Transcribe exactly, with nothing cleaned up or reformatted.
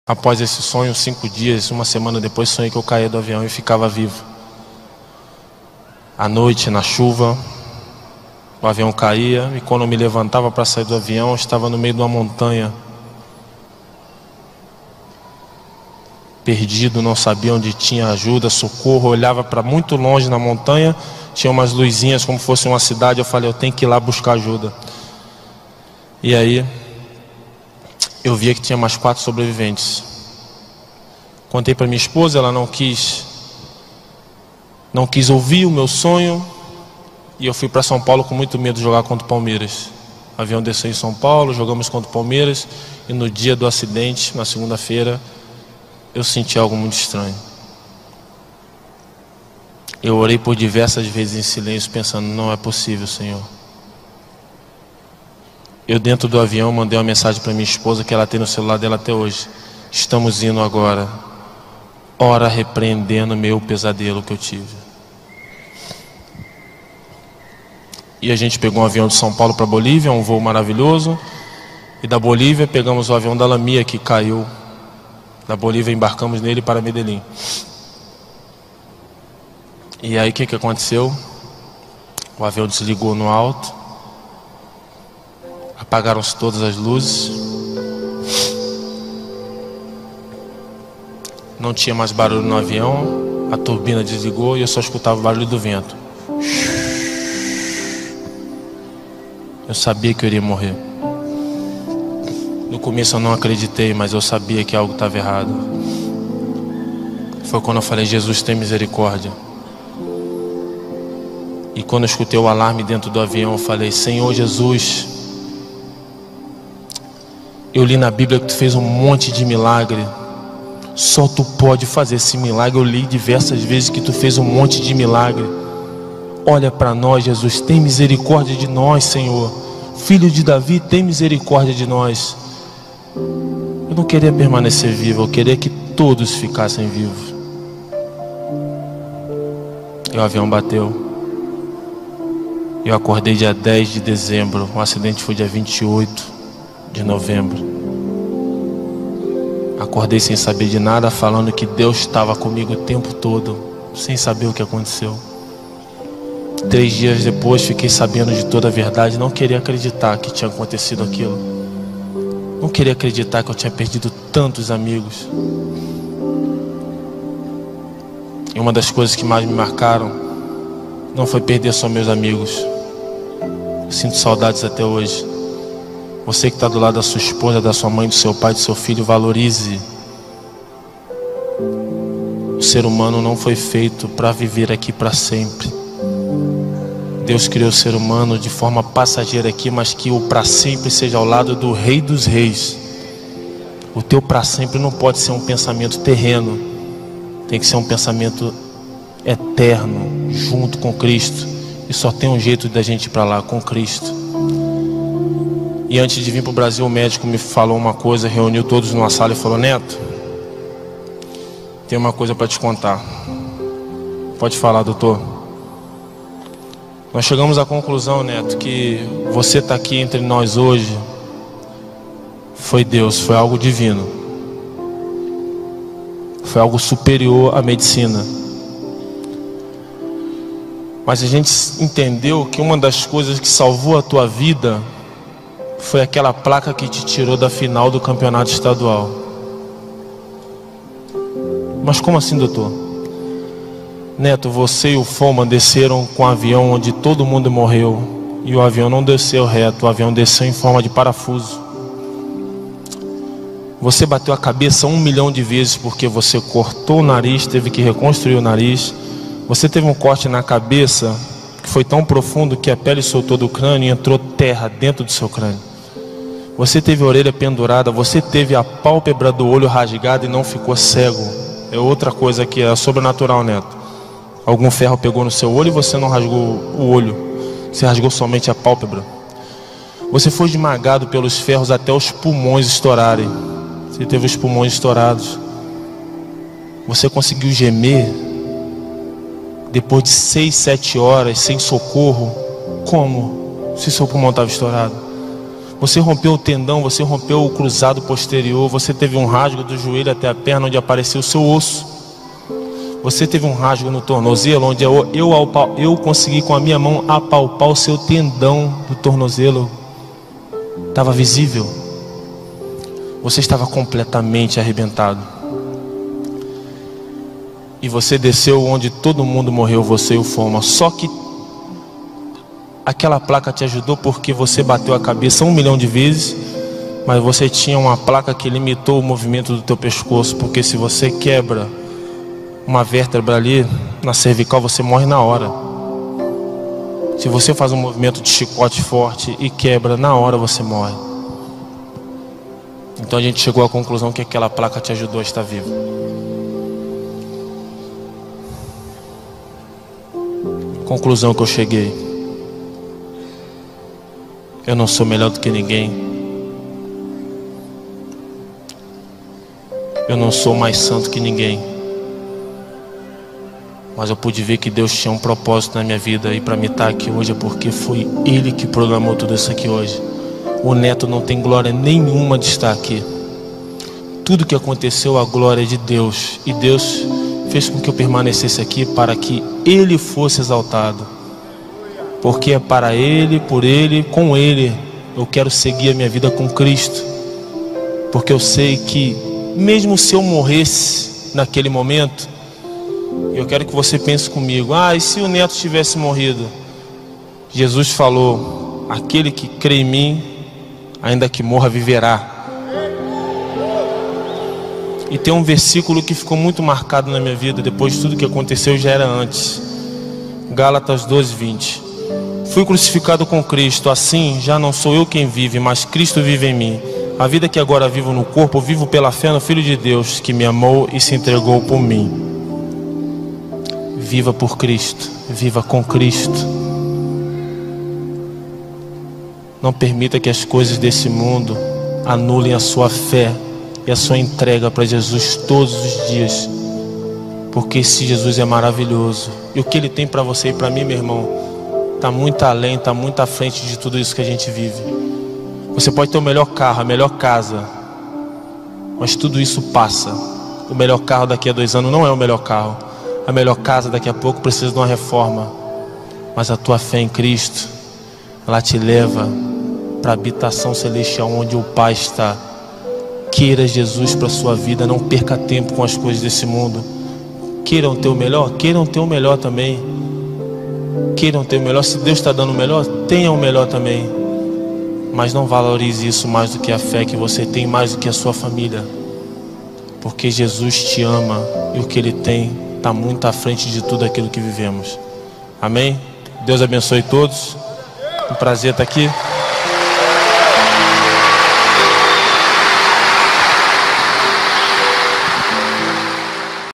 Após esse sonho, cinco dias, uma semana depois, sonhei que eu caía do avião e ficava vivo. À noite, na chuva, o avião caía e quando eu me levantava para sair do avião, eu estava no meio de uma montanha. Perdido, não sabia onde tinha ajuda, socorro. Eu olhava para muito longe na montanha, tinha umas luzinhas como se fosse uma cidade. Eu falei, eu tenho que ir lá buscar ajuda. E aí eu via que tinha mais quatro sobreviventes. Contei para minha esposa, ela não quis não quis ouvir o meu sonho. E eu fui para São Paulo com muito medo de jogar contra o Palmeiras. O avião desceu em São Paulo, jogamos contra o Palmeiras. E no dia do acidente, na segunda-feira, eu senti algo muito estranho. Eu orei por diversas vezes em silêncio, pensando, não é possível, Senhor. Eu dentro do avião mandei uma mensagem para minha esposa, que ela tem no celular dela até hoje. Estamos indo agora. Ora repreendendo meu pesadelo que eu tive. E a gente pegou um avião de São Paulo para Bolívia, um voo maravilhoso. E da Bolívia pegamos o avião da Lamia, que caiu. Da Bolívia embarcamos nele para Medellín. E aí o que, que aconteceu? O avião desligou no alto. Apagaram-se todas as luzes. Não tinha mais barulho no avião. A turbina desligou e eu só escutava o barulho do vento. Eu sabia que eu iria morrer. No começo eu não acreditei, mas eu sabia que algo estava errado. Foi quando eu falei, Jesus, tem misericórdia. E quando eu escutei o alarme dentro do avião, eu falei, Senhor Jesus, eu li na Bíblia que tu fez um monte de milagre. Só tu pode fazer esse milagre. Eu li diversas vezes que tu fez um monte de milagre. Olha para nós, Jesus, tem misericórdia de nós, Senhor. Filho de Davi, tem misericórdia de nós. Eu não queria permanecer vivo, eu queria que todos ficassem vivos. E o avião bateu. Eu acordei dia dez de dezembro. O acidente foi dia vinte e oito de novembro. Acordei sem saber de nada, falando que Deus estava comigo o tempo todo, sem saber o que aconteceu. Três dias depois fiquei sabendo de toda a verdade. Não queria acreditar que tinha acontecido aquilo. Não queria acreditar que eu tinha perdido tantos amigos. E uma das coisas que mais me marcaram não foi perder só meus amigos. Eu sinto saudades até hoje. Você que está do lado da sua esposa, da sua mãe, do seu pai, do seu filho, valorize. O ser humano não foi feito para viver aqui para sempre. Deus criou o ser humano de forma passageira aqui, mas que o para sempre seja ao lado do Rei dos Reis. O teu para sempre não pode ser um pensamento terreno, tem que ser um pensamento eterno, junto com Cristo. E só tem um jeito da gente ir para lá, com Cristo. E antes de vir para o Brasil, o médico me falou uma coisa, reuniu todos numa sala e falou, Neto, tem uma coisa para te contar. Pode falar, doutor. Nós chegamos à conclusão, Neto, que você está aqui entre nós hoje foi Deus, foi algo divino. Foi algo superior à medicina. Mas a gente entendeu que uma das coisas que salvou a tua vida foi aquela placa que te tirou da final do campeonato estadual. Mas como assim, doutor? Neto, você e o Foman desceram com um avião onde todo mundo morreu. E o avião não desceu reto, o avião desceu em forma de parafuso. Você bateu a cabeça um milhão de vezes porque você cortou o nariz, teve que reconstruir o nariz. Você teve um corte na cabeça que foi tão profundo que a pele soltou do crânio e entrou terra dentro do seu crânio. Você teve a orelha pendurada, você teve a pálpebra do olho rasgada e não ficou cego. É outra coisa que é sobrenatural, Neto. Algum ferro pegou no seu olho e você não rasgou o olho. Você rasgou somente a pálpebra. Você foi esmagado pelos ferros até os pulmões estourarem. Você teve os pulmões estourados. Você conseguiu gemer depois de seis, sete horas sem socorro. Como? Se seu pulmão estava estourado. Você rompeu o tendão, você rompeu o cruzado posterior, você teve um rasgo do joelho até a perna onde apareceu o seu osso. Você teve um rasgo no tornozelo onde eu, eu, eu consegui com a minha mão apalpar o seu tendão do tornozelo. Estava visível. Você estava completamente arrebentado. E você desceu onde todo mundo morreu, você e o Foma. Só que aquela placa te ajudou porque você bateu a cabeça um milhão de vezes, mas você tinha uma placa que limitou o movimento do teu pescoço, porque se você quebra uma vértebra ali na cervical, você morre na hora. Se você faz um movimento de chicote forte e quebra, na hora você morre. Então a gente chegou à conclusão que aquela placa te ajudou a estar vivo. Conclusão que eu cheguei: eu não sou melhor do que ninguém. Eu não sou mais santo que ninguém. Mas eu pude ver que Deus tinha um propósito na minha vida. E para mim estar aqui hoje é porque foi Ele que programou tudo isso aqui hoje. O neto não tem glória nenhuma de estar aqui. Tudo que aconteceu, a glória é de Deus. E Deus fez com que eu permanecesse aqui para que Ele fosse exaltado. Porque é para Ele, por Ele, com Ele eu quero seguir a minha vida com Cristo. Porque eu sei que mesmo se eu morresse naquele momento, eu quero que você pense comigo: ah, e se o neto tivesse morrido? Jesus falou: aquele que crê em mim, ainda que morra, viverá. E tem um versículo que ficou muito marcado na minha vida, depois de tudo que aconteceu, já era antes. Gálatas doze, vinte. Fui crucificado com Cristo, assim já não sou eu quem vive, mas Cristo vive em mim. A vida que agora vivo no corpo, vivo pela fé no Filho de Deus, que me amou e se entregou por mim. Viva por Cristo, viva com Cristo. Não permita que as coisas desse mundo anulem a sua fé e a sua entrega para Jesus todos os dias. Porque esse Jesus é maravilhoso. E o que Ele tem para você e para mim, meu irmão, está muito além, está muito à frente de tudo isso que a gente vive. Você pode ter o melhor carro, a melhor casa, mas tudo isso passa. O melhor carro daqui a dois anos não é o melhor carro. A melhor casa daqui a pouco precisa de uma reforma. Mas a tua fé em Cristo, ela te leva para a habitação celestial onde o Pai está. Queira Jesus para a sua vida, não perca tempo com as coisas desse mundo. Queiram ter o melhor, queiram ter o melhor também. Queiram ter o melhor, se Deus está dando o melhor, tenha o melhor também. Mas não valorize isso mais do que a fé que você tem, mais do que a sua família. Porque Jesus te ama e o que Ele tem está muito à frente de tudo aquilo que vivemos. Amém? Deus abençoe todos. Um prazer estar aqui.